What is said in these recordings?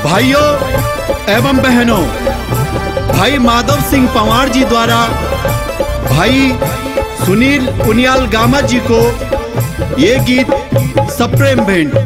भाइयों एवं बहनों, भाई माधव सिंह पंवार जी द्वारा भाई सुनील उनियाल गामा जी को ये गीत सप्रेम भेंट।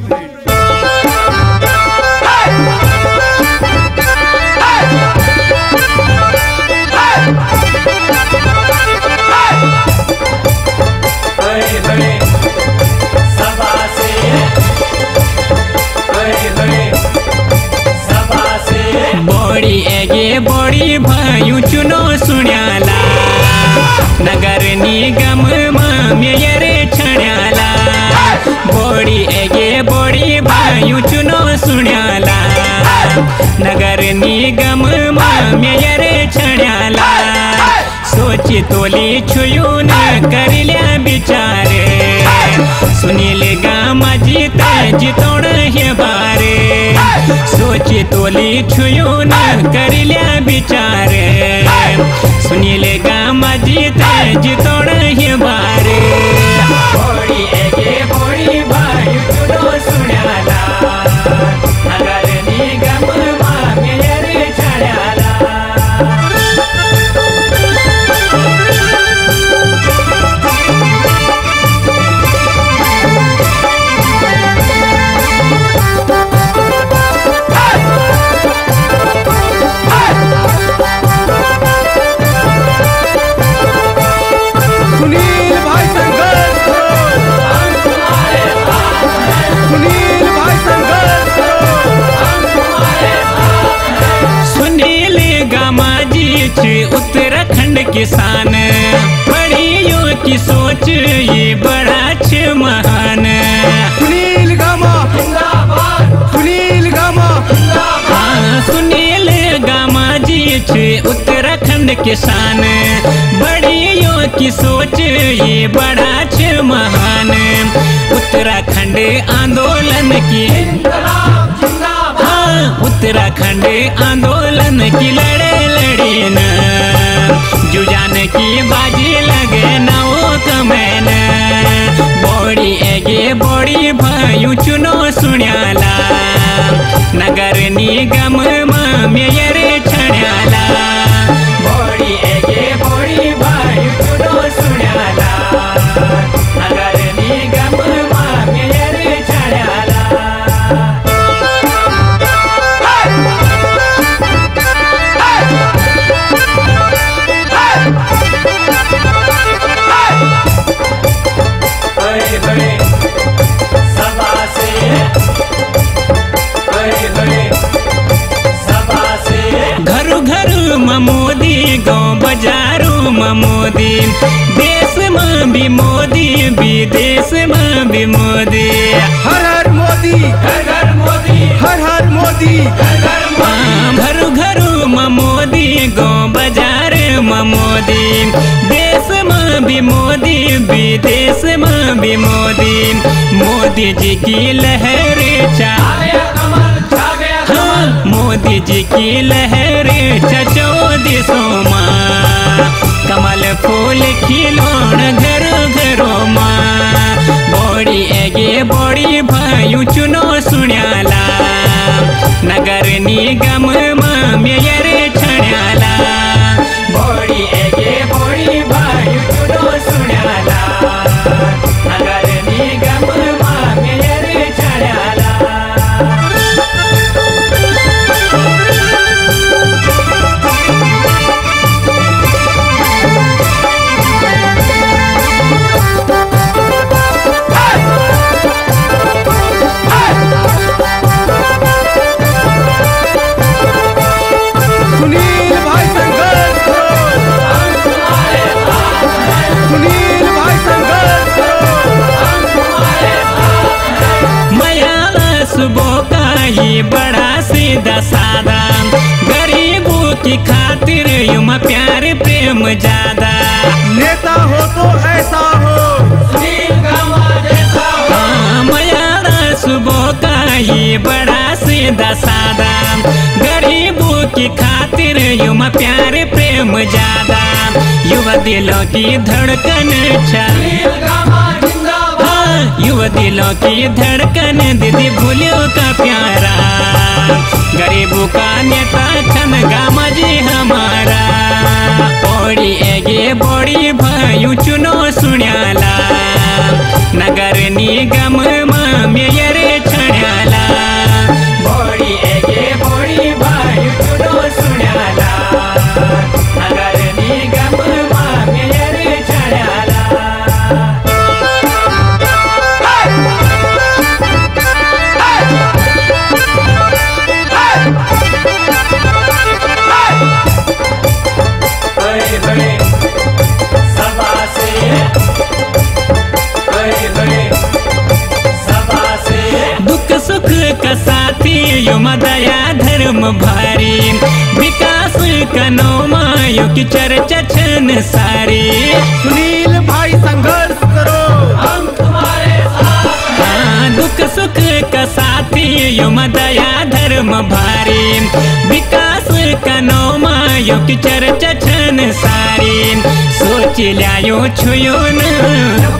बड़ी एगे बड़ी भाइयों चुनो सुन्याला नगर निगम मेरे छण्याला। बड़ी एगे बड़ी भाइयों चुनो सुन्याला नगर निगम मेरे छण्याला। सोची तोली छुयून कर लिया बिचारे सुनील गामा जीता जितोड़ है बारे। सोची तोली छुयून कर लिया बिचारे सुनील गामा जीता जितोड़ है बारे। बड़ी एगे बड़ी भाई चुनो सुन्याला नगर निगम मेरे छण्याला। उत्तराखंड किसान बड़ियों की सोच ये बड़ा महान। सुनील गामा जिंदाबाद, सुनील गामा जिंदाबाद। हाँ, सुनील गामा जी उत्तराखंड किसान बड़ियों की सोच ये बड़ा महान। उत्तराखंड आंदोलन की उत्तराखंड आंदोलन की लड़े लड़ी न जुजान की बाजी लगे न वो कमैन। बड़ी एगे बड़ी भाइयों चुनो सुन्याला नगर निगम मेरे छण्याला। बड़ी एगे बड़ी भाइयों चुनो सुन्याला नगर निगम मेरे छण्याला। मोदी गाँव बाजारू मोदी देश में भी मोदी विदेश में भी मोदी। हर हर मोदी, हर हर मोदी, हर हर मोदी, घरू घरू मोदी गाँव बाजार में मोदी देश में भी मोदी विदेश में भी मोदी। मोदी जी की लहर मोदी जी की लहर चचो दिशों माँ कमल फूल खिलौन घरों घरों माँ। बड़ी एगे बड़ी भाइयों चुनो सुन्याला नगर निगम मेरे छण्याला। बड़ी एगे बड़ी भाइयों चुनो सुन्याला नगर निगम मेरे छण्याला। ये बड़ा सीधा सादा गरीबों की खातिर युमा प्यार प्रेम ज्यादा। नेता हो तो ऐसा हो सुनील गामा जैसा हो। मयारा सुबह का ये बड़ा सीधा सादा गरीबों की खातिर युमा प्यार प्रेम ज्यादा। युवा दिलों की धड़कन युवा दिलों की धड़कन दीदी भूलियो का प्यारा। गरीब देशों का नेता छन गामाजी हमारा। ओड़ी एगे बड़ी भाई चुनो सुन्याला, नगर निगम मेयर छण्याला। बड़ी एगे बड़ी भाई चुनो सुन्याला, नगर निगम मेयर छण्याला। दुख सुख का साथी यो दया धर्म भारी, विकास का नौमायो की चर्चा छन सारी। सुनील भाई संघर्ष करो, हम तुम्हारे साथ। हाँ, दुख सुख का साथी यो दया धर्म भारी, विकास का नौमायो की चर्चा छन सारी। सोच लियायो छुयो न,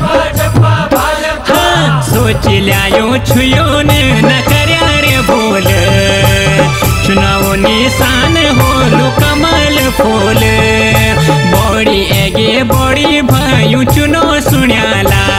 हाँ, सोच लियायो छुयो न कर्या रे बोल। चुनाव निशान होलो कमल फूल, बड़ी एगे बड़ी भाई चुनो सुन्याला।